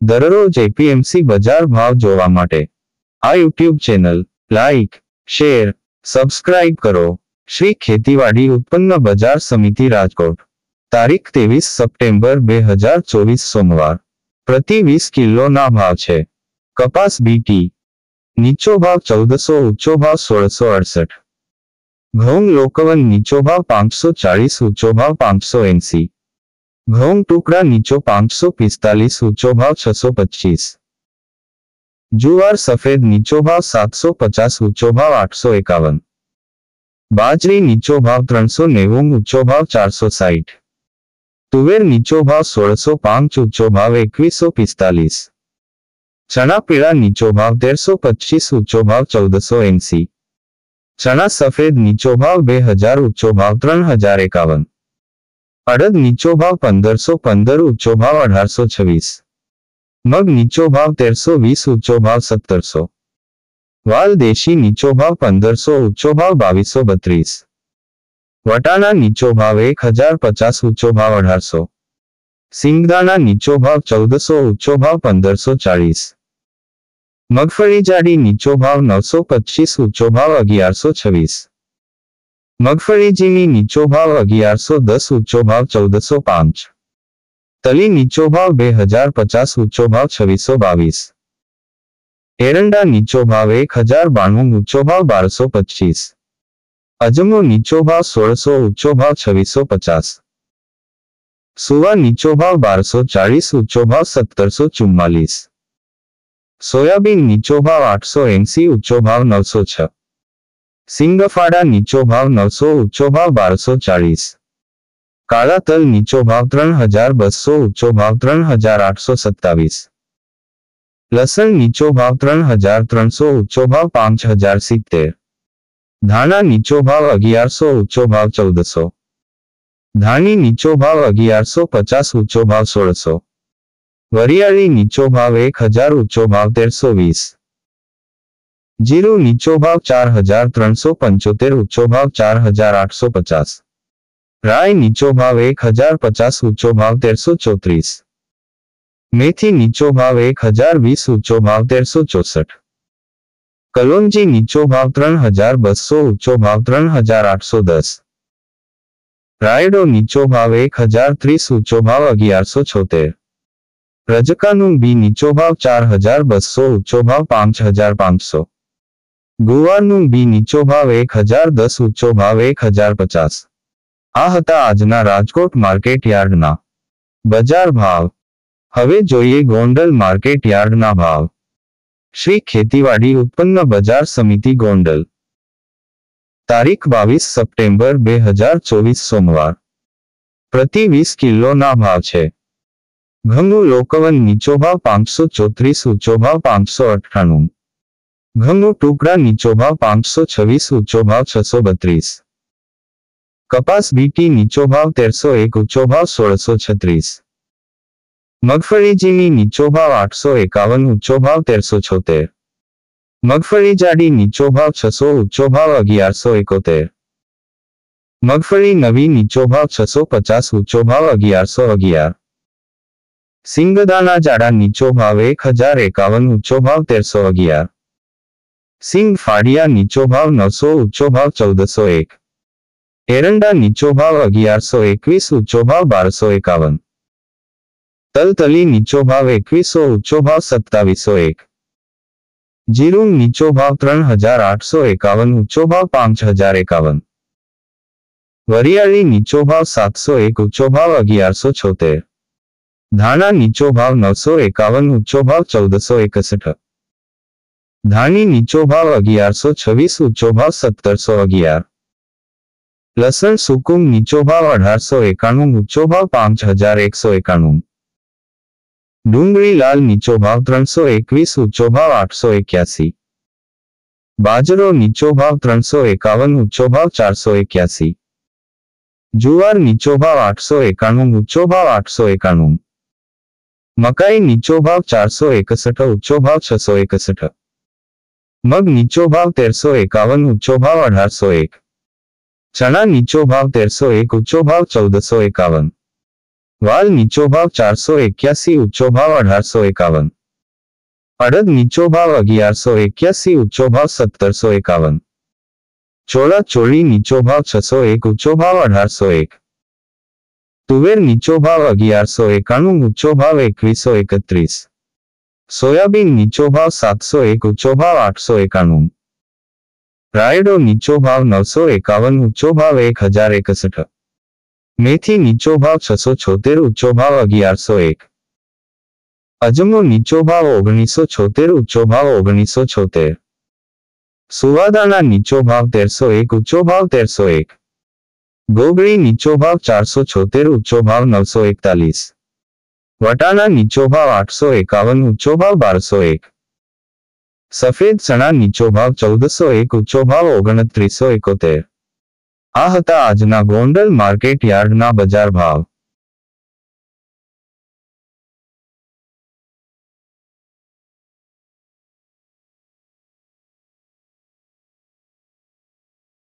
દરરોજ એપીએમસી બજાર ભાવ જોવા માટે આ YouTube channel like, share, subscribe કરો. શ્રી ખેતીવાડી ઉત્પન્ન બજાર સમિતિ રાજકોટ. તારીખ 23 સપ્ટેમ્બર 2024 સોમવાર. પ્રતિ 20 કિલોના ભાવ છે. કપાસ બીટી નીચો ભાવ 1400, ઊંચો ભાવ 1668. ઘઉં લોકવન નીચો ભાવ 540, ઊંચો ભાવ 580. ઘઉં ટુકડા નીચો 545, ઊંચો ભાવ 625. જુવાર સફેદ નીચો ભાવ 750, ઊંચો ભાવ 851. બાજરી નીચો ભાવ 390, ઊંચો ભાવ 460. તુવેર નીચો ભાવ 1605, ઊંચો ભાવ 2145. ચણા પીળા નીચો ભાવ 1325, ઊંચો ભાવ 1480. ચણા સફેદ નીચો ભાવ 2000, ઊંચો ભાવ 3051. અડદ નીચો ભાવ 1515, ઊંચો ભાવ 1826. મગ નીચો ભાવ 1320, ઊંચો ભાવ 1700. વાલ દેશી નીચો ભાવ 1500, ઊંચો ભાવ 2232. વટાણા નીચો ભાવ 1050, ઊંચો ભાવ 1800. સિંગદાણા નીચો ભાવ 1400, ઊંચો ભાવ 1540. મગફળી જાડી નીચો ભાવ 925, ઊંચો ભાવ 1126. મગફળી ઝીણી નીચો ભાવ 1110, ઊંચો ભાવ 1405. તલી નીચો ભાવ 2050, ઊંચો ભાવ 2622. એરંડા નીચો ભાવ 1092, ઊંચો ભાવ 1225. અજમો નીચો ભાવ 1600, ઊંચો ભાવ 2650. સુવા નીચો ભાવ 1240, ઊંચો ભાવ 1744. સોયાબીન નીચો ભાવ 880, ઊંચો ભાવ 906. સિંગફાડા નીચો ભાવ 900, ઊંચો ભાવ 1240. કાળા તલ નીચો ભાવ 3200, ઊંચો ભાવ 3827. લસણ નીચો ભાવ 3300, ઊંચો ભાવ 5070. ધાણા નીચો ભાવ 1100, ઊંચો ભાવ 1400. ધાણી નીચો ભાવ 1150, ઊંચો ભાવ 1600. વરિયાળી નીચો ભાવ 1000, ઊંચો ભાવ 1320. જીરું નીચો ભાવ 4375, ઊંચો ભાવ 4850. રાઈ નીચો ભાવ 1050, ઊંચો ભાવ 1334. મેથી નીચો ભાવ 1020, ઊંચો ભાવ 1364. કલોંજી નીચો ભાવ 3200, ઊંચો ભાવ 3810. રાયડો નીચો ભાવ 1030, ઊંચો ભાવ 1176. રજકાનું બી નીચો ભાવ 4200, ઊંચો ભાવ 5500. ગુવારનું બી નીચો ભાવ 1010, ઊંચો ભાવ 1050. આ હતા આજના રાજકોટ માર્કેટ યાર્ડના બજાર ભાવ. હવે જોઈએ ગોંડલ માર્કેટ યાર્ડના ભાવ. શ્રી ખેતીવાડી ઉત્પન્ન બજાર સમિતિ ગોંડલ. તારીખ 22 સપ્ટેમ્બર 2024 સોમવાર. પ્રતિ 20 કિલોના ભાવ છે. ઘઉં લોકવન નીચો ભાવ 534, ઊંચો ભાવ 598. ઘઉં ટુકડા નીચો ભાવ 526, ઊંચો ભાવ 632. કપાસ બીટી નીચો ભાવ 1301, ઊંચો ભાવ 1636. મગફળી ઝીણી નીચો ભાવ 851, ઊંચો ભાવ 1376. મગફળી જાડી નીચો ભાવ 600, ઊંચો ભાવ 1171. મગફળી નવી નીચો ભાવ 650, ઊંચો ભાવ 1111. સિંગદાણા જાડા નીચો ભાવ 1051, ઊંચો ભાવ 1311. સિંગ ફાડિયા નીચો ભાવ 900, ઊંચો ભાવ 1401. એરંડા નીચો ભાવ 1121, ઊંચો ભાવ 1251. તલતલી નીચો ભાવ 2100, ઊંચો ભાવ 2701. જીરું નીચો ભાવ 3851, ઊંચો ભાવ 5051. વરિયાળી નીચો ભાવ 701, ઊંચો ભાવ 1176. ધાણા નીચો ભાવ 951, ઊંચો ભાવ 1461. ધાણી નીચો ભાવ 1126, ઊંચો ભાવ 1711. લસણ સુકુમ નીચો ભાવ 1891, ઊંચો ભાવ 5191. ડુંગળી લાલ નીચો ભાવ 321, ઊંચો ભાવ 881. બાજરો નીચો ભાવ 351, ઊંચો ભાવ 481. જુવાર નીચો ભાવ 891, ઊંચો ભાવ 891. મકાઈ નીચો ભાવ 461, ઊંચો ભાવ 661. મગ નીચો ભાવ 1351, ઊંચો ભાવ 1801. ચણા નીચો ભાવ 1301, ઊંચો ભાવ 1451. વાલ નીચો ભાવ 481, ઊંચો ભાવ 1851. અડદ નીચો ભાવ 1181, ઊંચો ભાવ 1751. ચોળા ચોળી નીચો ભાવ 601, ઊંચો ભાવ 1801. તુવેર નીચો ભાવ 1191, ઊંચો ભાવ 2131. સોયાબીન નીચો ભાવ 701, ઊંચો ભાવ 891. રાયડો નીચો ભાવ 951, ઊંચો ભાવ 1061. મેથી નીચો ભાવ 676, ઊંચો ભાવ 1101. અજમો નીચો ભાવ 1976, ઊંચો ભાવ 1976. સુવાદાણા નીચો ભાવ 1301, ઊંચો ભાવ 1301. ગોગળી નીચો ભાવ 476, ઊંચો ભાવ 941. વટાણા નીચો ભાવ 851, ઊંચો ભાવ 1201. સફેદ ચણા નીચો ભાવ 1401, ઊંચો ભાવ 2971. આ હતા આજના ગોંડલ માર્કેટ યાર્ડના બજાર ભાવ.